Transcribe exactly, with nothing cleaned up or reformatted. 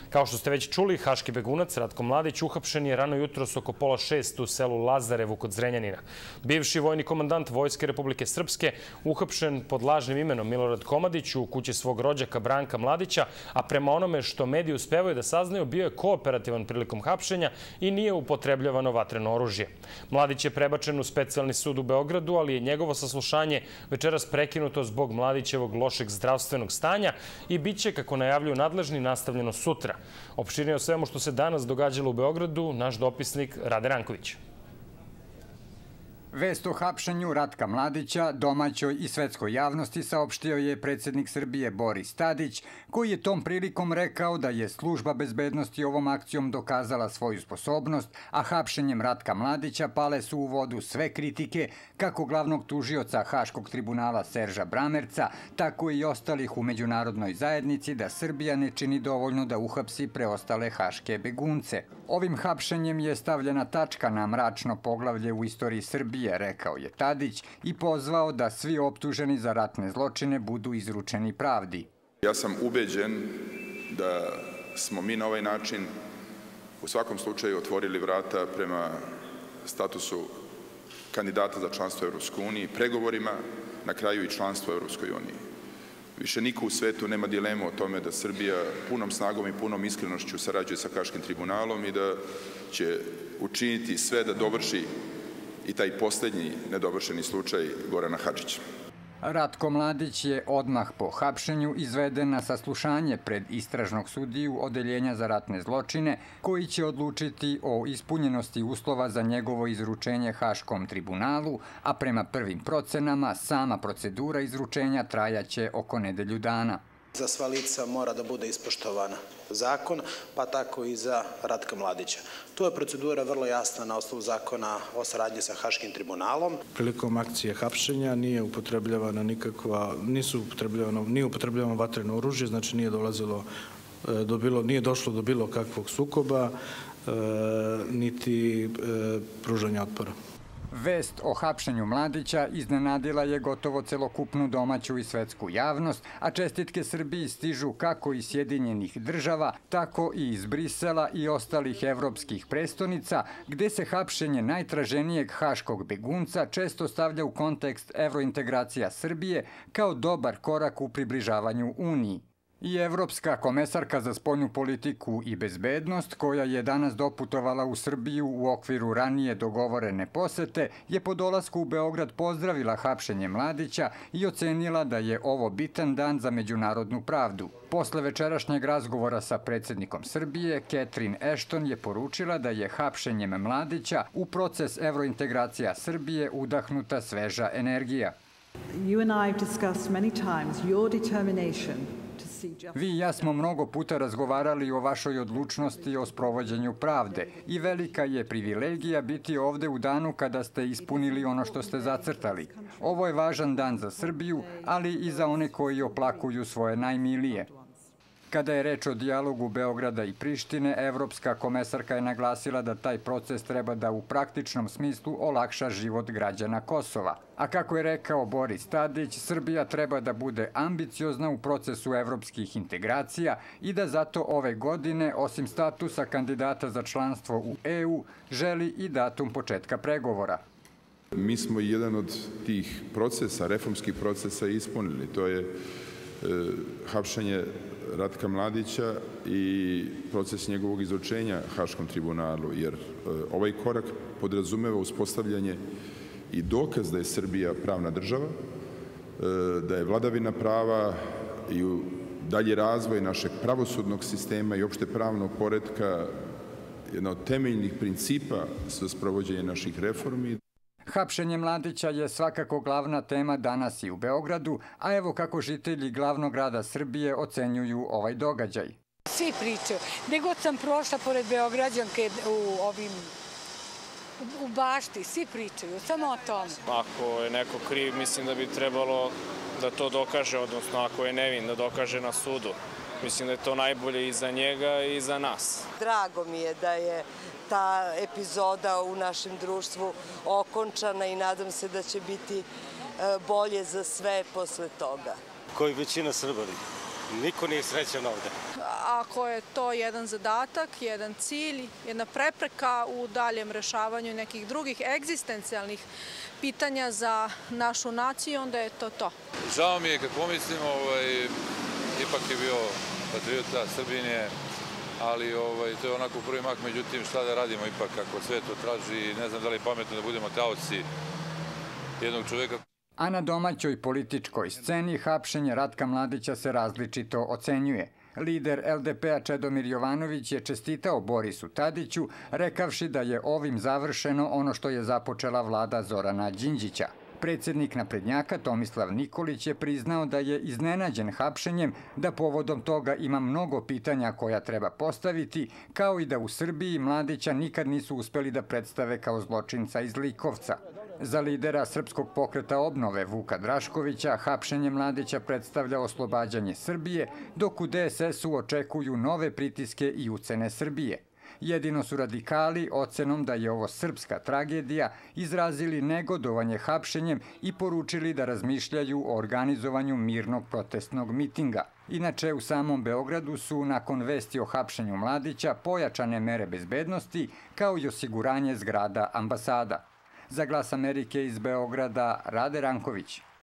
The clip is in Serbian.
Kao što ste već čuli, haški begunac Ratko Mladić uhapšen je rano jutros oko pola šest u selu Lazarevu kod Zrenjanina. Bivši vojni komandant Vojske Republike Srpske uhapšen pod lažnim imenom Milorad Komadić u kući svog rođaka Branka Mladića, a prema onome što mediji uspevaju da saznaju, bio je kooperativan prilikom hapšenja i nije upotrebljavano vatreno oružje. Mladić je prebačen u specijalni sud u Beogradu, ali je njegovo saslušanje večeras prekinuto zbog Mladićevog lošeg zdravstvenog stanja i bit će, kako najavljuju nadležni, nastavljeno sutra. Opširnije o svemu što se danas događalo u Beogradu, naš dopisnik Rade Ranković. Vest o hapšenju Ratka Mladića domaćoj i svetskoj javnosti saopštio je predsjednik Srbije Boris Tadić, koji je tom prilikom rekao da je služba bezbednosti ovom akcijom dokazala svoju sposobnost, a hapšenjem Ratka Mladića pale su u vodu sve kritike kako glavnog tužioca Haškog tribunala Serža Bramerca, tako i ostalih u međunarodnoj zajednici da Srbija ne čini dovoljno da uhapsi preostale haške begunce. Ovim hapšenjem je stavljena tačka na mračno poglavlje u istoriji Srbije, rekao je Tadić i pozvao da svi optuženi za ratne zločine budu izručeni pravdi. Ja sam ubeđen da smo mi na ovaj način u svakom slučaju otvorili vrata prema statusu kandidata za članstvo u Evropskoj uniji, pregovorima, na kraju i članstvo u Evropskoj uniji. Više niko u svetu nema dilemu o tome da Srbija punom snagom i punom iskrenošću sarađuje sa Haškim tribunalom i da će učiniti sve da dovrši i taj posljednji nedovršeni slučaj Gorana Hadžića. Ratko Mladić je odmah po hapšenju izveden na saslušanje pred istražnog sudiju Odeljenja za ratne zločine, koji će odlučiti o ispunjenosti uslova za njegovo izručenje Haškom tribunalu, a prema prvim procenama sama procedura izručenja trajaće oko nedelju dana. Za sva lica mora da bude ispoštovana zakon, pa tako i za Ratka Mladića. Tu je procedura vrlo jasna na osnovu zakona o saradnji sa Haškim tribunalom. Prilikom akcije hapšenja nije upotrebljavana nikakva, nisu upotrebljavano, nije upotrebljavano vatreno oružje, znači nije dolazilo do bilo, nije došlo do bilo kakvog sukoba, niti pružanja otpora. Vest o hapšenju Mladića iznenadila je gotovo celokupnu domaću i svetsku javnost, a čestitke Srbiji stižu kako iz Sjedinjenih država, tako i iz Brisela i ostalih evropskih prestonica, gde se hapšenje najtraženijeg haškog begunca često stavlja u kontekst evrointegracija Srbije kao dobar korak u približavanju Uniji. I evropska komesarka za spoljnu politiku i bezbednost, koja je danas doputovala u Srbiju u okviru ranije dogovorene posete, je po dolasku u Beograd pozdravila hapšenje Mladića i ocenila da je ovo bitan dan za međunarodnu pravdu. Posle večerašnjeg razgovora sa predsjednikom Srbije, Catherine Ashton je poručila da je hapšenjem Mladića u proces evrointegracija Srbije udahnuta sveža energija. You and I have discussed many times your determination. Vi i ja smo mnogo puta razgovarali o vašoj odlučnosti o sprovođenju pravde i velika je privilegija biti ovde u danu kada ste ispunili ono što ste zacrtali. Ovo je važan dan za Srbiju, ali i za one koji oplakuju svoje najmilije. Kada je reč o dijalogu Beograda i Prištine, evropska komesarka je naglasila da taj proces treba da u praktičnom smislu olakša život građana Kosova. A kako je rekao Boris Tadić, Srbija treba da bude ambiciozna u procesu evropskih integracija i da zato ove godine, osim statusa kandidata za članstvo u E U, želi i datum početka pregovora. Mi smo jedan od tih procesa, reformskih procesa ispunili. To je e, hapšenje Ratka Mladića i proces njegovog izručenja Haškom tribunalu, jer ovaj korak podrazumeva uspostavljanje i dokaz da je Srbija pravna država, da je vladavina prava i dalji razvoj našeg pravosudnog sistema i opšte pravnog poretka jedna od temeljnih principa za sprovođenje naših reformi. Hapšenje Mladića je svakako glavna tema danas i u Beogradu, a evo kako žitelji glavnog grada Srbije ocenjuju ovaj događaj. Svi pričaju. Gde god sam prošla pored Beograđanke u ovim u bašti, svi pričaju, samo o tome. Ako je neko kriv, mislim da bi trebalo da to dokaže, odnosno ako je nevin, da dokaže na sudu. Mislim da je to najbolje i za njega i za nas. Drago mi je da je ta epizoda u našem društvu okončana i nadam se da će biti bolje za sve posle toga. Koji većina Srba, niko nije srećan ovde. ako je to jedan zadatak, jedan cilj, jedna prepreka u daljem rešavanju nekih drugih egzistencijalnih pitanja za našu naciju, onda je to to. Žao mi je kad pomislim, ovaj, ipak je bio patriota Srbinje, ali ovaj, to je onako prvi mak, međutim šta da radimo ipak ako sve to traži, ne znam da li je pametno da budemo taoci jednog čoveka. A na domaćoj političkoj sceni hapšenje Ratka Mladića se različito ocenjuje. Lider L D P-a Čedomir Jovanović je čestitao Borisu Tadiću, rekavši da je ovim završeno ono što je započela vlada Zorana Đinđića. Predsjednik naprednjaka Tomislav Nikolić je priznao da je iznenađen hapšenjem, da povodom toga ima mnogo pitanja koja treba postaviti, kao i da u Srbiji Mladića nikad nisu uspeli da predstave kao zločinca iz Likovca. Za lidera Srpskog pokreta obnove Vuka Draškovića hapšenje Mladića predstavlja oslobađanje Srbije, dok u D S S-u očekuju nove pritiske i ucene Srbije. Jedino su radikali ocenom da je ovo srpska tragedija izrazili negodovanje hapšenjem i poručili da razmišljaju o organizovanju mirnog protestnog mitinga. Inače, u samom Beogradu su, nakon vesti o hapšenju Mladića, pojačane mere bezbednosti, kao i osiguranje zgrada ambasada. Za Glas Amerike iz Beograda, Rade Ranković.